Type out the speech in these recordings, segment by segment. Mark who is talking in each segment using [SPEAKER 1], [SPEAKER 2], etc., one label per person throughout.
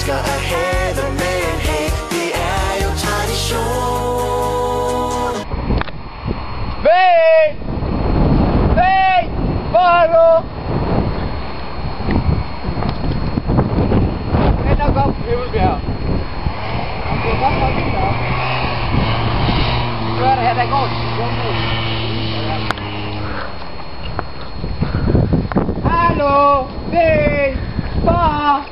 [SPEAKER 1] elsker at have med en hæk. Det er jo tradition.
[SPEAKER 2] Væg! Væg! Hvor er du? Den er godt på Himmelbjerg. Det er godt nok ikke op. Så er det her, der går til jumbo. Hallo! Væg! Far!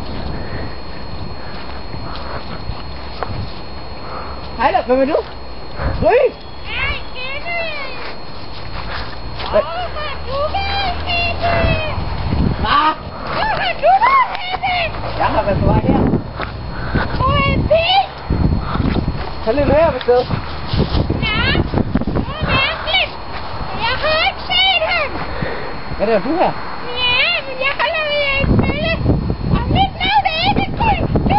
[SPEAKER 2] Hej da, hvad vil du? Gry!
[SPEAKER 3] Hej, Kenny!
[SPEAKER 2] Hvad?
[SPEAKER 3] Hvor har du været, Kenny?
[SPEAKER 2] Hvad?
[SPEAKER 3] Hvor har du været, Kenny?
[SPEAKER 2] Jeg har været på vej her.
[SPEAKER 3] Hvor er det?
[SPEAKER 2] Tag lidt her, hvis det er.
[SPEAKER 3] Ja, det var mærkeligt. Jeg har ikke set ham.
[SPEAKER 2] Hvad er det, du her?
[SPEAKER 3] Ja, men jeg holder ved en fælde. Og mit navn er ikke Gry. Det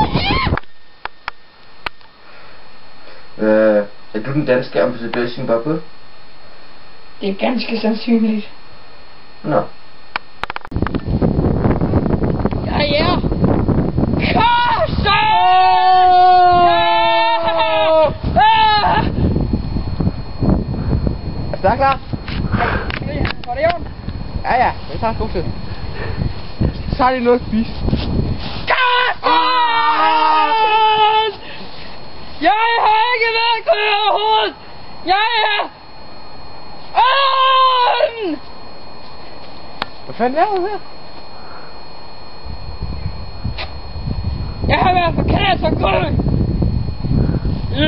[SPEAKER 3] er...
[SPEAKER 4] Er du den danske ambassadør i Zimbabwe?
[SPEAKER 3] Det er ganske sandsynligt.
[SPEAKER 4] Nå.
[SPEAKER 3] Ja. Karsten!
[SPEAKER 2] Er du klar?
[SPEAKER 3] Var det i orden?
[SPEAKER 2] Ja, jeg tager god tid. Så er det noget at spise.
[SPEAKER 3] Karsten! Jeg har ikke været Gry overhovedet! Jeg er...
[SPEAKER 2] Hvad fanden er du her?
[SPEAKER 3] Jeg har været forkert for Gry! I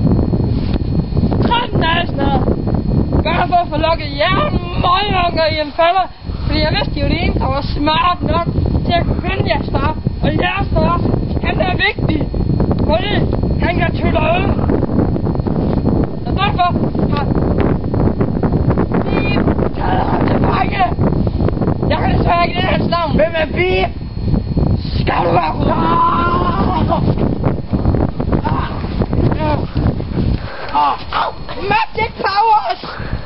[SPEAKER 3] 13 dage snart. Bare for at få lukket jer møgunger i en falder. Fordi jeg vidste jo det ene, der var smart nok til at kunne finde jeres far. Og jeres far, han er vigtig. Fordi han kan tylle øl. Og derfor har Bip taget ham til fange. Jeg kan desværre ikke lide hans navn.
[SPEAKER 2] Hvem er Bip?
[SPEAKER 3] Skal du være hovedet? Magic powers!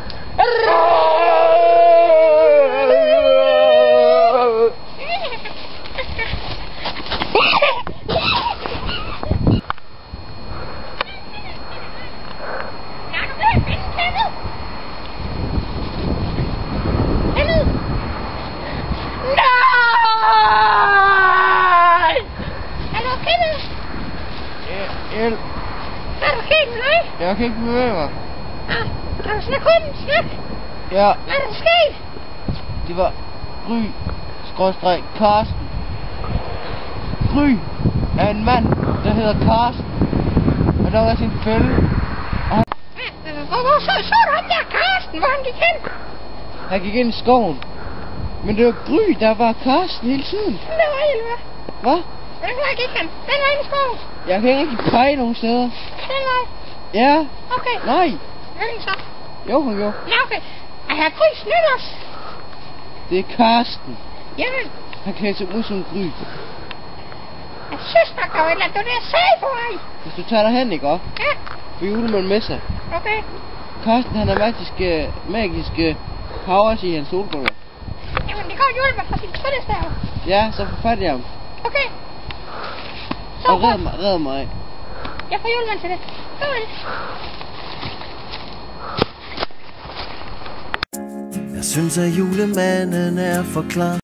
[SPEAKER 2] Hjælp.
[SPEAKER 3] Er du helt nøj?
[SPEAKER 2] Jeg kan ikke bevæge mig.
[SPEAKER 3] Kan du snakke om snak?
[SPEAKER 2] Ja,
[SPEAKER 3] Hvad er der sket?
[SPEAKER 2] det var Gry-Karsten. Gry er en mand, der hedder Karsten. Og der var sin fælde.
[SPEAKER 3] Hvor så du ham der Karsten? Hvor han gik hen?
[SPEAKER 2] Han gik ind i skoven. Men det var Gry, der var Karsten hele tiden.
[SPEAKER 3] Nå, helvede.
[SPEAKER 2] Hvad?
[SPEAKER 3] Hvordan var gik han? Den var inde i skoven.
[SPEAKER 2] Jeg kan ikke rigtig pege nogen steder.
[SPEAKER 3] Den vej.
[SPEAKER 2] Ja.
[SPEAKER 3] Okay.
[SPEAKER 2] Nej.
[SPEAKER 3] Hvilken så?
[SPEAKER 2] Jo, han gjorde.
[SPEAKER 3] Nå, okay. Er her Gry snydt os?
[SPEAKER 2] Det er Karsten.
[SPEAKER 3] Jamen,
[SPEAKER 2] Han kan se ud som Gry.
[SPEAKER 3] jeg synes nok, der var et eller andet. Det var det, jeg sagde på vej.
[SPEAKER 2] Hvis du tager dig hen, ikke op?
[SPEAKER 3] Ja,
[SPEAKER 2] For julemanden med sig.
[SPEAKER 3] okay.
[SPEAKER 2] Karsten, han har magiske powers i hans solbriller.
[SPEAKER 3] Jamen, det går julemand fra sin fødselsdag.
[SPEAKER 2] Ja, så få fat i ham.
[SPEAKER 3] Okay. Så
[SPEAKER 2] Og red mig.
[SPEAKER 3] jeg får julemand til det. Kom med det.
[SPEAKER 1] Jeg synes, at julemanden er for klar.